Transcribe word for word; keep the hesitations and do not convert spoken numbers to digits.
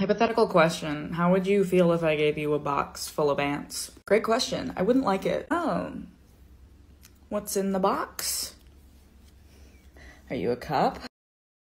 Hypothetical question. How would you feel if I gave you a box full of ants? Great question. I wouldn't like it. Oh. What's in the box? Are you a cup?